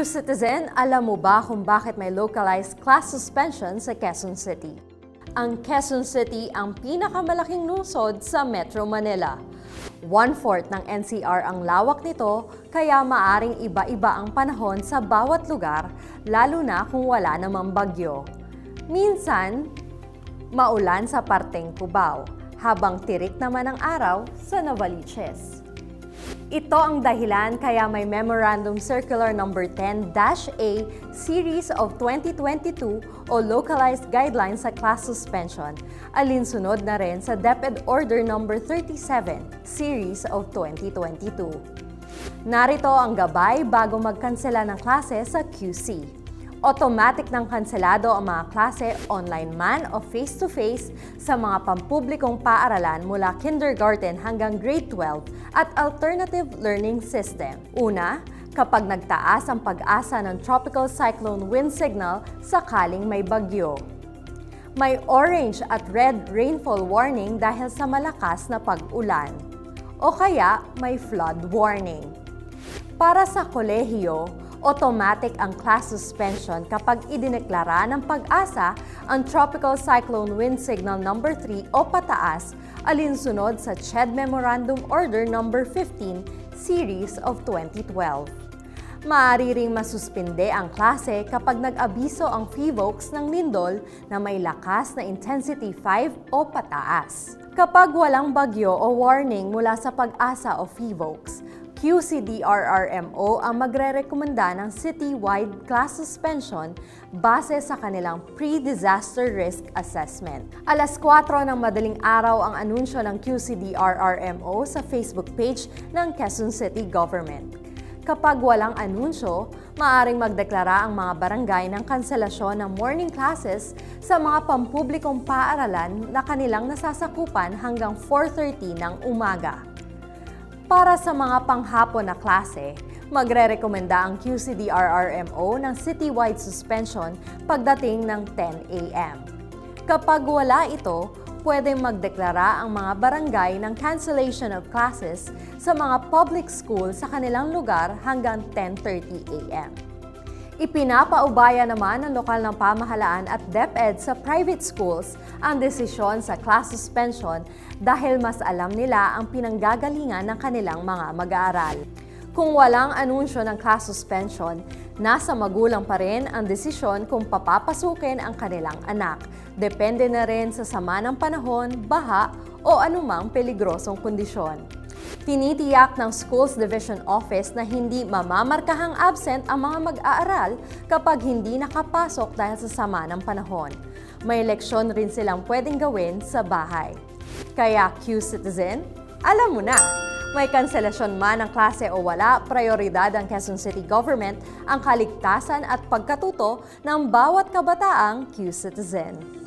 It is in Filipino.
Q-Citizen, alam mo ba kung bakit may localized class suspension sa Quezon City? Ang Quezon City ang pinakamalaking lungsod sa Metro Manila. 1/4 ng NCR ang lawak nito, kaya maaring iba-iba ang panahon sa bawat lugar, lalo na kung wala namang bagyo. Minsan, maulan sa parteng Cubao, habang tirik naman ang araw sa Novaliches. Ito ang dahilan kaya may Memorandum Circular No. 10-A Series of 2022 o Localized Guidelines sa Class Suspension, alinsunod na rin sa DepEd Order No. 37 Series of 2022. Narito ang gabay bago magkansela ng klase sa QC. Automatic nang kanselado ang mga klase online man o face-to-face sa mga pampublikong paaralan mula kindergarten hanggang grade 12 at alternative learning system. Una, kapag nagtaas ang pag-asa ng tropical cyclone wind signal sakaling may bagyo. May orange at red rainfall warning dahil sa malakas na pag-ulan. O kaya may flood warning. Para sa kolehiyo, automatic ang class suspension kapag idineklara ng pag-asa ang Tropical Cyclone Wind Signal No. 3 o pataas alinsunod sa CHED Memorandum Order No. 15 Series of 2012. Maaari ring masuspinde ang klase kapag nag-abiso ang PHIVOLCS ng lindol na may lakas na intensity 5 o pataas. Kapag walang bagyo o warning mula sa pag-asa o PHIVOLCS, QCDRRMO ang magre-rekomenda ng citywide class suspension base sa kanilang pre-disaster risk assessment. Alas 4 ng madaling araw ang anunsyo ng QCDRRMO sa Facebook page ng Quezon City Government. Kapag walang anunsyo, maaaring magdeklara ang mga barangay ng kanselasyon ng morning classes sa mga pampublikong paaralan na kanilang nasasakupan hanggang 4:30 ng umaga. Para sa mga panghapon na klase, magre-rekomenda ang QCDRRMO ng citywide suspension pagdating ng 10 a.m. Kapag wala ito, pwedeng magdeklara ang mga barangay ng cancellation of classes sa mga public school sa kanilang lugar hanggang 10:30 a.m. Ipinapaubaya naman ng lokal ng pamahalaan at DepEd sa private schools ang desisyon sa class suspension dahil mas alam nila ang pinanggagalingan ng kanilang mga mag-aaral. Kung walang anunsyo ng class suspension, nasa magulang pa rin ang desisyon kung papapasukin ang kanilang anak. Depende na rin sa sama ng panahon, baha o anumang peligrosong kondisyon. Tinitiyak ng Schools Division Office na hindi mamamarkahang absent ang mga mag-aaral kapag hindi nakapasok dahil sa sama ng panahon. May leksyon rin silang pwedeng gawin sa bahay. Kaya Q-Citizen, alam mo na! May kanselasyon man ng klase o wala, prioridad ng Quezon City Government ang kaligtasan at pagkatuto ng bawat kabataang Q-Citizen.